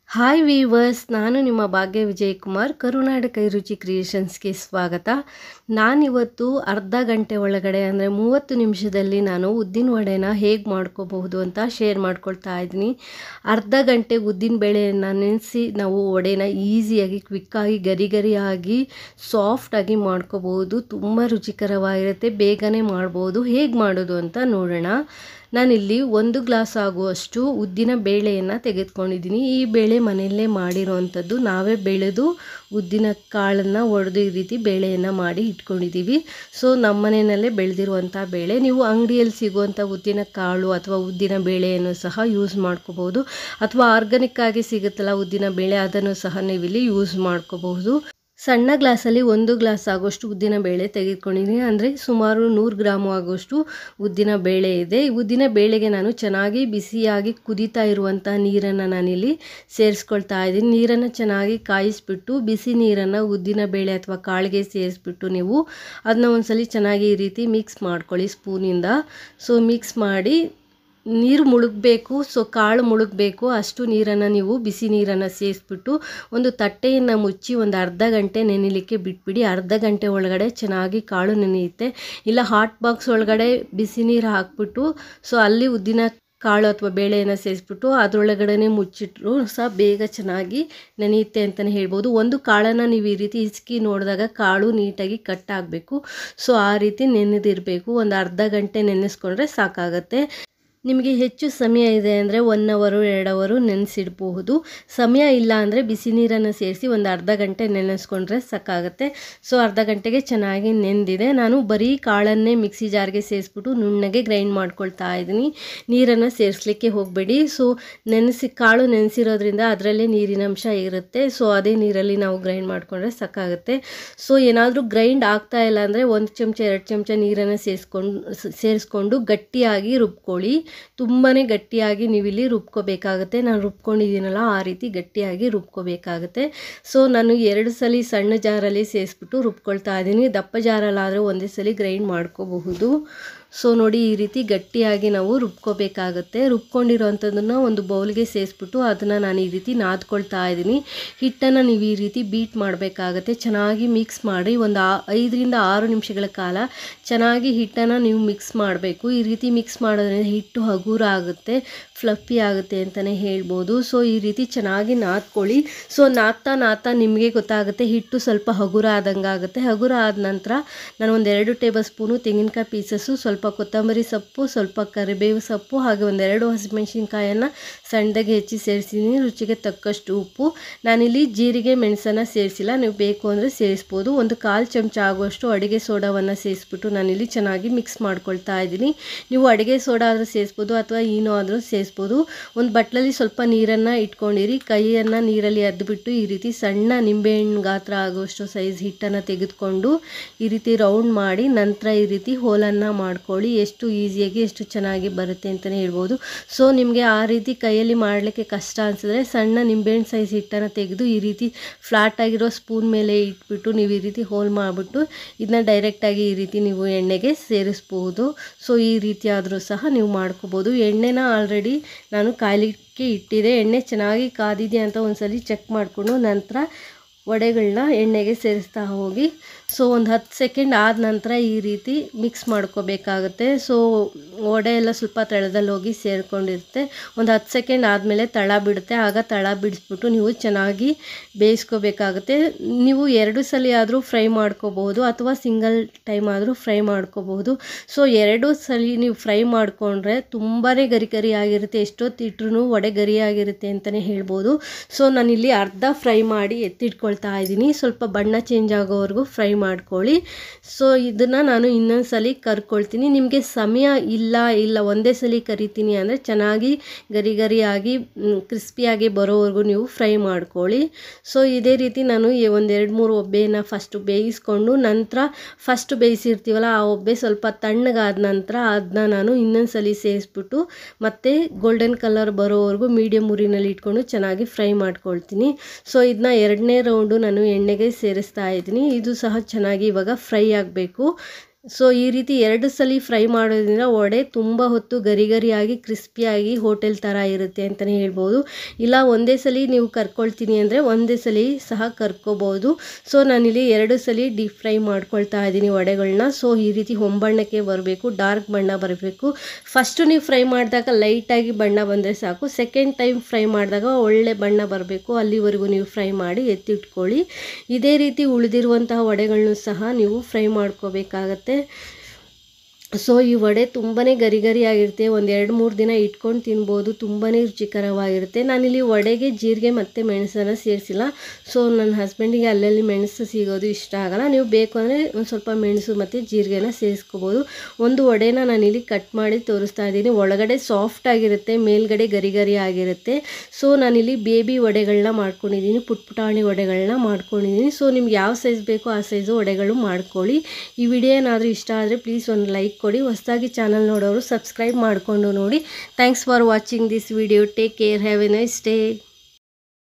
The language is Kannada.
ಹಾಯ್ ವೀವರ್ಸ್, ನಾನು ನಿಮ್ಮ ಭಾಗ್ಯ ವಿಜಯ್ ಕುಮಾರ್. ಕರುನಾಡ ಕೈರುಚಿ ಕ್ರಿಯೇಷನ್ಸ್ಗೆ ಸ್ವಾಗತ. ನಾನಿವತ್ತು ಅರ್ಧ ಗಂಟೆ ಒಳಗಡೆ ಅಂದರೆ 30 ನಿಮಿಷದಲ್ಲಿ ನಾನು ಉದ್ದಿನ ವಡೆನ ಹೇಗೆ ಮಾಡ್ಕೋಬಹುದು ಅಂತ ಶೇರ್ ಮಾಡ್ಕೊಳ್ತಾ ಇದ್ದೀನಿ. ಅರ್ಧ ಗಂಟೆ ಉದ್ದಿನ ಬೇಳೆಯನ್ನು ನೆನೆಸಿ ನಾವು ವಡೆನ ಈಸಿಯಾಗಿ ಕ್ವಿಕ್ಕಾಗಿ ಗರಿಯಾಗಿ ಸಾಫ್ಟಾಗಿ ಮಾಡ್ಕೋಬಹುದು. ತುಂಬ ರುಚಿಕರವಾಗಿರುತ್ತೆ, ಬೇಗನೆ ಮಾಡ್ಬೋದು. ಹೇಗೆ ಮಾಡೋದು ಅಂತ ನೋಡೋಣ. ನಾನಿಲ್ಲಿ 1 ಗ್ಲಾಸ್ ಆಗುವಷ್ಟು ಉದ್ದಿನ ಬೇಳೆಯನ್ನು ತೆಗೆದುಕೊಂಡಿದ್ದೀನಿ. ಈ ಬೇಳೆ ಮನೆಯಲ್ಲೇ ಮಾಡಿರೋವಂಥದ್ದು. ನಾವೇ ಬೆಳೆದು ಉದ್ದಿನ ಕಾಳನ್ನು ಒಡೆದು ಈ ರೀತಿ ಬೇಳೆಯನ್ನು ಮಾಡಿ ಇಟ್ಕೊಂಡಿದ್ದೀವಿ. ಸೊ ನಮ್ಮ ಮನೆಯಲ್ಲೇ ಬೆಳೆದಿರುವಂಥ ಬೇಳೆ. ನೀವು ಅಂಗಡಿಯಲ್ಲಿ ಸಿಗುವಂಥ ಉದ್ದಿನ ಕಾಳು ಅಥವಾ ಉದ್ದಿನ ಬೇಳೆಯನ್ನು ಸಹ ಯೂಸ್ ಮಾಡ್ಕೋಬಹುದು, ಅಥವಾ ಆರ್ಗಾನಿಕ್ ಆಗಿ ಸಿಗುತ್ತಲ್ಲ ಉದ್ದಿನ ಬೇಳೆ, ಅದನ್ನು ಸಹ ನೀವಿಲ್ಲಿ ಯೂಸ್ ಮಾಡ್ಕೋಬಹುದು. ಸಣ್ಣ ಗ್ಲಾಸಲ್ಲಿ 1 ಗ್ಲಾಸ್ ಆಗೋಷ್ಟು ಉದ್ದಿನ ಬೇಳೆ ತೆಗೆದುಕೊಂಡಿದ್ದೀನಿ. ಅಂದರೆ ಸುಮಾರು 100 ಗ್ರಾಮು ಆಗೋಷ್ಟು ಉದ್ದಿನ ಬೇಳೆ ಇದೆ. ಈ ಉದ್ದಿನ ಬೇಳೆಗೆ ನಾನು ಚೆನ್ನಾಗಿ ಬಿಸಿಯಾಗಿ ಕುದೀತಾ ಇರುವಂಥ ನೀರನ್ನು ನಾನಿಲ್ಲಿ ಸೇರಿಸ್ಕೊಳ್ತಾ ಇದ್ದೀನಿ. ನೀರನ್ನು ಚೆನ್ನಾಗಿ ಕಾಯಿಸ್ಬಿಟ್ಟು ಬಿಸಿ ನೀರನ್ನು ಉದ್ದಿನ ಬೇಳೆ ಅಥವಾ ಕಾಳಿಗೆ ಸೇರಿಸ್ಬಿಟ್ಟು ನೀವು ಅದನ್ನ ಒಂದ್ಸಲಿ ಚೆನ್ನಾಗಿ ಈ ರೀತಿ ಮಿಕ್ಸ್ ಮಾಡ್ಕೊಳ್ಳಿ ಸ್ಪೂನಿಂದ. ಸೊ ಮಿಕ್ಸ್ ಮಾಡಿ ನೀರು ಮುಳುಗಬೇಕು, ಸೊ ಕಾಳು ಮುಳುಗಬೇಕು ಅಷ್ಟು ನೀರನ್ನು ನೀವು ಬಿಸಿ ನೀರನ್ನು ಸೇರಿಸ್ಬಿಟ್ಟು ಒಂದು ತಟ್ಟೆಯನ್ನು ಮುಚ್ಚಿ ಒಂದು ಅರ್ಧ ಗಂಟೆ ನೆನೆಯಲಿಕ್ಕೆ ಬಿಟ್ಬಿಡಿ. ಅರ್ಧ ಗಂಟೆ ಒಳಗಡೆ ಚೆನ್ನಾಗಿ ಕಾಳು ನೆನೆಯುತ್ತೆ. ಇಲ್ಲ ಹಾಟ್ ಬಾಕ್ಸ್ ಒಳಗಡೆ ಬಿಸಿ ನೀರು ಹಾಕ್ಬಿಟ್ಟು ಸೊ ಅಲ್ಲಿ ಉದ್ದಿನ ಕಾಳು ಅಥವಾ ಬೇಳೆಯನ್ನು ಸೇರಿಸ್ಬಿಟ್ಟು ಅದರೊಳಗಡೆ ಮುಚ್ಚಿಟ್ರು ಸಹ ಬೇಗ ಚೆನ್ನಾಗಿ ನೆನೆಯುತ್ತೆ ಅಂತಲೇ ಹೇಳ್ಬೋದು. ಒಂದು ಕಾಳನ್ನು ನೀವು ಈ ರೀತಿ ಹಿಸ್ಕಿ ನೋಡಿದಾಗ ಕಾಳು ನೀಟಾಗಿ ಕಟ್ ಆಗಬೇಕು. ಸೊ ಆ ರೀತಿ ನೆನೆದಿರಬೇಕು. ಒಂದು ಅರ್ಧ ಗಂಟೆ ನೆನೆಸ್ಕೊಂಡ್ರೆ ಸಾಕಾಗತ್ತೆ. ನಿಮಗೆ ಹೆಚ್ಚು ಸಮಯ ಇದೆ ಅಂದರೆ 1 ಅವರು 2 ಅವರು ನೆನೆಸಿಡಬಹುದು. ಸಮಯ ಇಲ್ಲ ಅಂದರೆ ಬಿಸಿ ನೀರನ್ನು ಸೇರಿಸಿ ಒಂದು ಅರ್ಧ ಗಂಟೆ ನೆನೆಸ್ಕೊಂಡ್ರೆ ಸಾಕಾಗುತ್ತೆ. ಸೊ ಅರ್ಧ ಗಂಟೆಗೆ ಚೆನ್ನಾಗಿ ನೆಂದಿದೆ. ನಾನು ಬರೀ ಕಾಳನ್ನೇ ಮಿಕ್ಸಿ ಜಾರ್ಗೆ ಸೇರಿಸ್ಬಿಟ್ಟು ನುಣ್ಣಗೆ ಗ್ರೈಂಡ್ ಮಾಡ್ಕೊಳ್ತಾ ಇದ್ದೀನಿ. ನೀರನ್ನು ಸೇರಿಸ್ಲಿಕ್ಕೆ ಹೋಗಬೇಡಿ. ಸೊ ಕಾಳು ನೆನೆಸಿರೋದ್ರಿಂದ ಅದರಲ್ಲೇ ನೀರಿನಂಶ ಇರುತ್ತೆ. ಸೊ ಅದೇ ನೀರಲ್ಲಿ ನಾವು ಗ್ರೈಂಡ್ ಮಾಡಿಕೊಂಡ್ರೆ ಸಾಕಾಗುತ್ತೆ. ಸೊ ಏನಾದರೂ ಗ್ರೈಂಡ್ ಆಗ್ತಾ ಇಲ್ಲ ಅಂದರೆ 1 ಚಮಚ 2 ಚಮಚ ನೀರನ್ನು ಸೇರಿಸ್ಕೊಂಡು ಗಟ್ಟಿಯಾಗಿ ರುಬ್ಕೊಳ್ಳಿ. ತುಂಬಾ ಗಟ್ಟಿಯಾಗಿ ನೀವಿಲ್ಲಿ ರುಬ್ಕೋಬೇಕಾಗುತ್ತೆ. ನಾನು ರುಬ್ಕೊಂಡಿದ್ದೀನಲ್ಲ ಆ ರೀತಿ ಗಟ್ಟಿಯಾಗಿ ರುಬ್ಕೋಬೇಕಾಗುತ್ತೆ. ಸೊ ನಾನು 2 ಸಲ ಸಣ್ಣ ಜಾರಲ್ಲಿ ಸೇರಿಸ್ಬಿಟ್ಟು ರುಬ್ಕೊಳ್ತಾ ಇದ್ದೀನಿ. ದಪ್ಪ ಜಾರಲ್ಲಾದರೆ ಒಂದೇ ಸಲ ಗ್ರೈಂಡ್ ಮಾಡ್ಕೋಬಹುದು. ಸೊ ನೋಡಿ ಈ ರೀತಿ ಗಟ್ಟಿಯಾಗಿ ನಾವು ರುಬ್ಕೋಬೇಕಾಗುತ್ತೆ. ರುಬ್ಕೊಂಡಿರೋವಂಥದ್ದನ್ನು ಒಂದು ಬೌಲ್ಗೆ ಸೇರಿಸ್ಬಿಟ್ಟು ಅದನ್ನು ನಾನು ಈ ರೀತಿ ನಾದ್ಕೊಳ್ತಾ ಇದ್ದೀನಿ. ಹಿಟ್ಟನ್ನು ನೀವು ಈ ರೀತಿ ಬೀಟ್ ಮಾಡಬೇಕಾಗತ್ತೆ. ಚೆನ್ನಾಗಿ ಮಿಕ್ಸ್ ಮಾಡಿ ಒಂದು 5 ರಿಂದ 6 ನಿಮಿಷಗಳ ಕಾಲ ಚೆನ್ನಾಗಿ ಹಿಟ್ಟನ್ನು ನೀವು ಮಿಕ್ಸ್ ಮಾಡಬೇಕು. ಈ ರೀತಿ ಮಿಕ್ಸ್ ಮಾಡೋದ್ರಿಂದ ಹಿಟ್ಟು ಹಗುರ ಆಗುತ್ತೆ, ಫ್ಲಫಿ ಆಗುತ್ತೆ ಅಂತಲೇ ಹೇಳ್ಬೋದು. ಸೊ ಈ ರೀತಿ ಚೆನ್ನಾಗಿ ನಾದ್ಕೊಳ್ಳಿ. ಸೊ ನಾದ್ತಾ ನಿಮಗೆ ಗೊತ್ತಾಗುತ್ತೆ ಹಿಟ್ಟು ಸ್ವಲ್ಪ ಹಗುರ ಆದಂಗೆ ಆಗುತ್ತೆ. ಹಗುರ ಆದ ನಂತರ ನಾನು ಒಂದು 2 ಟೇಬಲ್ ಸ್ಪೂನು ತೆಂಗಿನಕಾಯಿ ಪೀಸಸ್ಸು, ಸ್ವಲ್ಪ ಕೊತ್ತಂಬರಿ ಸೊಪ್ಪು, ಸ್ವಲ್ಪ ಕರಿಬೇವು ಸೊಪ್ಪು, ಹಾಗೆ ಒಂದು 2 ಹಸಿಮೆಣಸಿನ್ಕಾಯನ್ನು ಸಣ್ಣದಾಗಿ ಹೆಚ್ಚಿ ಸೇರಿಸಿದ್ದೀನಿ. ರುಚಿಗೆ ತಕ್ಕಷ್ಟು ಉಪ್ಪು. ನಾನಿಲ್ಲಿ ಜೀರಿಗೆ ಮೆಣಸನ್ನು ಸೇರಿಸಿಲ್ಲ, ನೀವು ಬೇಕು ಅಂದರೆ ಸೇರಿಸ್ಬೋದು. ಒಂದು 1/4 ಚಮಚ ಆಗುವಷ್ಟು ಅಡುಗೆ ಸೋಡಾವನ್ನು ಸೇರಿಸ್ಬಿಟ್ಟು ನಾನಿಲ್ಲಿ ಚೆನ್ನಾಗಿ ಮಿಕ್ಸ್ ಮಾಡ್ಕೊಳ್ತಾ ಇದ್ದೀನಿ. ನೀವು ಅಡುಗೆ ಸೋಡಾ ಆದರೂ ಸೇರಿಸ್ಬೋದು ಅಥವಾ ಈನೋ ಆದರೂ ಸೇರಿಸ್ಬೋದು. ಒಂದು ಬಟ್ಲಲ್ಲಿ ಸ್ವಲ್ಪ ನೀರನ್ನು ಇಟ್ಕೊಂಡಿರಿ. ಕೈಯನ್ನು ನೀರಲ್ಲಿ ಅದ್ಬಿಟ್ಟು ಈ ರೀತಿ ಸಣ್ಣ ನಿಂಬೆಹಣ್ಣು ಗಾತ್ರ ಆಗುವಷ್ಟು ಸೈಜ್ ಹಿಟ್ಟನ್ನು ತೆಗೆದುಕೊಂಡು ಈ ರೀತಿ ರೌಂಡ್ ಮಾಡಿ ನಂತರ ಈ ರೀತಿ ಹೋಲನ್ನು ಮಾಡ್ಕೊಳ್ಳಿ. ಎಷ್ಟು ಈಸಿಯಾಗಿ ಎಷ್ಟು ಚೆನ್ನಾಗಿ ಬರುತ್ತೆ ಅಂತಲೇ ಹೇಳ್ಬೋದು. ಸೊ ನಿಮಗೆ ಆ ರೀತಿ ಕೈಯಲ್ಲಿ ಮಾಡಲಿಕ್ಕೆ ಕಷ್ಟ ಅನಿಸಿದ್ರೆ ಸಣ್ಣ ನಿಂಬೆಹಣ್ಣು ಸೈಜ್ ಹಿಟ್ಟನ್ನು ತೆಗೆದು ಈ ರೀತಿ ಫ್ಲಾಟ್ ಆಗಿರೋ ಸ್ಪೂನ್ ಮೇಲೆ ಇಟ್ಬಿಟ್ಟು ನೀವು ಈ ರೀತಿ ಹೋಲ್ ಮಾಡಿಬಿಟ್ಟು ಇದನ್ನ ಡೈರೆಕ್ಟಾಗಿ ಈ ರೀತಿ ನೀವು ಎಣ್ಣೆಗೆ ಸೇರಿಸ್ಬೋದು. ಸೊ ಈ ರೀತಿ ಆದರೂ ಸಹ ನೀವು ಮಾಡ್ಕೋಬೋದು. ಎಣ್ಣೆನ ಆಲ್ರೆಡಿ ನಾನು ಕಾಯಲಿಕ್ಕೆ ಇಟ್ಟಿದೆ. ಎಣ್ಣೆ ಚೆನ್ನಾಗಿ ಕಾದಿದೆ ಅಂತ ಒಂದ್ಸಲಿ ಚೆಕ್ ಮಾಡಿಕೊಂಡು ನಂತರ ವಡೆಗಳನ್ನ ಎಣ್ಣೆಗೆ ಸೇರಿಸ್ತಾ ಹೋಗಿ. ಸೊ ಒಂದು 10 ಸೆಕೆಂಡ್ ಆದ ನಂತರ ಈ ರೀತಿ ಮಿಕ್ಸ್ ಮಾಡ್ಕೋಬೇಕಾಗುತ್ತೆ. ಸೊ ವಡೆ ಎಲ್ಲ ಸ್ವಲ್ಪ ತಳದಲ್ಲಿ ಹೋಗಿ ಸೇರಿಕೊಂಡಿರುತ್ತೆ. ಒಂದು 10 ಸೆಕೆಂಡ್ ಆದಮೇಲೆ ತಳ ಬಿಡುತ್ತೆ. ಆಗ ತಳ ಬಿಡಿಸ್ಬಿಟ್ಟು ನೀವು ಚೆನ್ನಾಗಿ ಬೇಯಿಸ್ಕೋಬೇಕಾಗುತ್ತೆ. ನೀವು 2 ಸಲ ಆದರೂ ಫ್ರೈ ಮಾಡ್ಕೋಬಹುದು ಅಥವಾ ಸಿಂಗಲ್ ಟೈಮ್ ಆದರೂ ಫ್ರೈ ಮಾಡ್ಕೋಬಹುದು. ಸೊ 2 ಸಲ ನೀವು ಫ್ರೈ ಮಾಡಿಕೊಂಡ್ರೆ ತುಂಬಾ ಗರಿಯಾಗಿರುತ್ತೆ. ಎಷ್ಟೊತ್ತಿಟ್ರೂ ವಡೆ ಗರಿಯಾಗಿರುತ್ತೆ ಅಂತಲೇ ಹೇಳ್ಬೋದು. ಸೊ ನಾನಿಲ್ಲಿ ಅರ್ಧ ಫ್ರೈ ಮಾಡಿ ಎತ್ತಿಟ್ಕೊಳ್ತಾ ಇದ್ದೀನಿ. ಸ್ವಲ್ಪ ಬಣ್ಣ ಚೇಂಜ್ ಆಗೋವರೆಗೂ ಫ್ರೈ ಮಾಡ್ಕೊಳ್ಳಿ. ಸೊ ಇದನ್ನು ನಾನು ಇನ್ನೊಂದು ಸಲ ಕರ್ಕೊಳ್ತೀನಿ. ನಿಮಗೆ ಸಮಯ ಇಲ್ಲ ಒಂದೇ ಸಲ ಕರಿತೀನಿ ಅಂದರೆ ಚೆನ್ನಾಗಿ ಗರಿಯಾಗಿ ಕ್ರಿಸ್ಪಿಯಾಗಿ ಬರೋವರೆಗೂ ನೀವು ಫ್ರೈ ಮಾಡ್ಕೊಳ್ಳಿ. ಸೊ ಇದೇ ರೀತಿ ನಾನು ಒಂದು 2-3 ಒಬ್ಬೆನ ಫಸ್ಟು ಬೇಯಿಸ್ಕೊಂಡು ನಂತರ ಫಸ್ಟ್ ಬೇಯಿಸಿರ್ತೀವಲ್ಲ ಆ ಒಬ್ಬೆ ಸ್ವಲ್ಪ ತಣ್ಣಗಾದ ನಂತರ ಅದನ್ನ ನಾನು ಇನ್ನೊಂದು ಸಲ ಸೇರಿಸ್ಬಿಟ್ಟು ಮತ್ತೆ ಗೋಲ್ಡನ್ ಕಲರ್ ಬರೋವರೆಗೂ ಮೀಡಿಯಮ್ ಉರಿನಲ್ಲಿ ಇಟ್ಕೊಂಡು ಚೆನ್ನಾಗಿ ಫ್ರೈ ಮಾಡ್ಕೊಳ್ತೀನಿ. ಸೊ ಇದನ್ನ 2ನೇ ರೌಂಡು ನಾನು ಎಣ್ಣೆಗೆ ಸೇರಿಸ್ತಾ ಇದ್ದೀನಿ. ಇದು ಸಹ ಚೆನ್ನಾಗಿ ಇವಾಗ ಫ್ರೈ ಆಗಬೇಕು. ಸೊ ಈ ರೀತಿ 2 ಸಲ ಫ್ರೈ ಮಾಡೋದ್ರಿಂದ ವಡೆ ತುಂಬ ಹೊತ್ತು ಗರಿ ಗರಿಯಾಗಿ ಕ್ರಿಸ್ಪಿಯಾಗಿ ಹೋಟೆಲ್ ಥರ ಇರುತ್ತೆ ಅಂತಲೇ ಹೇಳ್ಬೋದು. ಇಲ್ಲ ಒಂದೇ ಸಲ ನೀವು ಕರ್ಕೊಳ್ತೀನಿ ಅಂದರೆ ಒಂದೇ ಸಲ ಸಹ ಕರ್ಕೋಬೋದು. ಸೊ ನಾನಿಲ್ಲಿ 2 ಸಲ ಡೀಪ್ ಫ್ರೈ ಮಾಡ್ಕೊಳ್ತಾ ಇದ್ದೀನಿ ವಡೆಗಳನ್ನ. ಸೊ ಈ ರೀತಿ ಹೊಂಬಣ್ಣಕ್ಕೆ ಬರಬೇಕು, ಡಾರ್ಕ್ ಬಣ್ಣ ಬರಬೇಕು. ಫಸ್ಟು ನೀವು ಫ್ರೈ ಮಾಡಿದಾಗ ಲೈಟಾಗಿ ಬಣ್ಣ ಬಂದರೆ ಸಾಕು. ಸೆಕೆಂಡ್ ಟೈಮ್ ಫ್ರೈ ಮಾಡಿದಾಗ ಒಳ್ಳೆ ಬಣ್ಣ ಬರಬೇಕು. ಅಲ್ಲಿವರೆಗೂ ನೀವು ಫ್ರೈ ಮಾಡಿ ಎತ್ತಿಟ್ಕೊಳ್ಳಿ. ಇದೇ ರೀತಿ ಉಳಿದಿರುವಂತಹ ವಡೆಗಳನ್ನು ಸಹ ನೀವು ಫ್ರೈ ಮಾಡ್ಕೋಬೇಕಾಗತ್ತೆ. ಸೊ ಈ ವಡೆ ತುಂಬಾ ಗರಿ ಗರಿಯಾಗಿರುತ್ತೆ. ಒಂದು 2-3 ದಿನ ಇಟ್ಕೊಂಡು ತಿನ್ಬೋದು. ತುಂಬಾ ರುಚಿಕರವಾಗಿರುತ್ತೆ. ನಾನಿಲ್ಲಿ ವಡೆಗೆ ಜೀರಿಗೆ ಮತ್ತು ಮೆಣಸನ್ನು ಸೇರಿಸಿಲ್ಲ. ಸೊ ನನ್ನ ಹಸ್ಬೆಂಡಿಗೆ ಅಲ್ಲಲ್ಲಿ ಮೆಣಸು ಸಿಗೋದು ಇಷ್ಟ ಆಗಲ್ಲ. ನೀವು ಬೇಕು ಅಂದರೆ ಒಂದು ಸ್ವಲ್ಪ ಮೆಣಸು ಮತ್ತು ಜೀರಿಗೆನ ಸೇರಿಸ್ಕೋಬೋದು. ಒಂದು ವಡೆನ ನಾನಿಲ್ಲಿ ಕಟ್ ಮಾಡಿ ತೋರಿಸ್ತಾ ಇದ್ದೀನಿ. ಒಳಗಡೆ ಸಾಫ್ಟ್ ಆಗಿರುತ್ತೆ, ಮೇಲ್ಗಡೆ ಗರಿ ಗರಿ ಆಗಿರುತ್ತೆ. ಸೊ ನಾನಿಲ್ಲಿ ಬೇಬಿ ವಡೆಗಳನ್ನ ಮಾಡ್ಕೊಂಡಿದ್ದೀನಿ, ಪುಟಾಣಿ ವಡೆಗಳನ್ನ ಮಾಡ್ಕೊಂಡಿದ್ದೀನಿ. ಸೊ ನಿಮ್ಗೆ ಯಾವ ಸೈಜ್ ಬೇಕೋ ಆ ಸೈಜು ವಡೆಗಳು ಮಾಡ್ಕೊಳ್ಳಿ. ಈ ವಿಡಿಯೋ ಏನಾದರೂ ಇಷ್ಟ ಆದರೆ ಪ್ಲೀಸ್ ಒಂದು ಲೈಕ್ ಕೊಡಿ. ಹೊಸದಾಗಿ ಚಾನಲ್ ನೋಡೋರು ಸಬ್ಸ್ಕ್ರೈಬ್ ಮಾಡಿಕೊಂಡು ನೋಡಿ. Thanks for watching this video. Take care. Have a nice day.